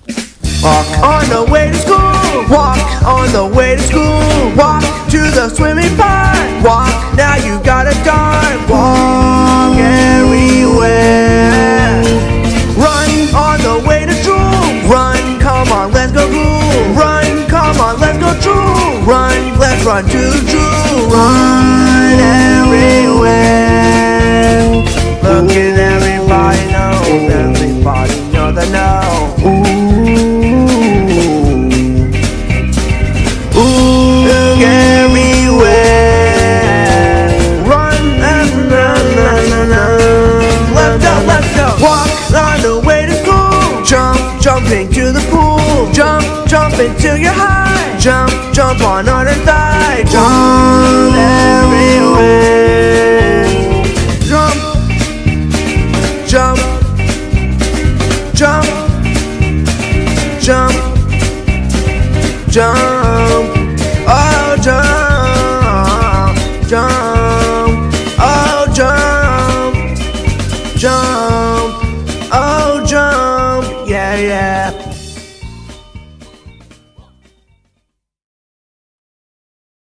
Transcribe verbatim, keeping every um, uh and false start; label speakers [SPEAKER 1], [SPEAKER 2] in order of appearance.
[SPEAKER 1] Walk on the way to school, walk on the way to school, walk to the swimming pond, walk, now you gotta dive, walk everywhere. Run on the way to school, run, come on, let's go cool, run, come on, let's go true, run, let's run to the true, run everywhere. Look at everybody knows, everybody know the know. Look everywhere. Run, run, run, run, run. Let's go, let's go. Walk on the way to school. Jump, jump into the pool. Jump, jump until you're high. Jump, jump on other thigh. Jump everywhere. Jump, jump, jump, jump, jump. Oh, jump, jump, oh, jump, jump, oh, jump, yeah, yeah.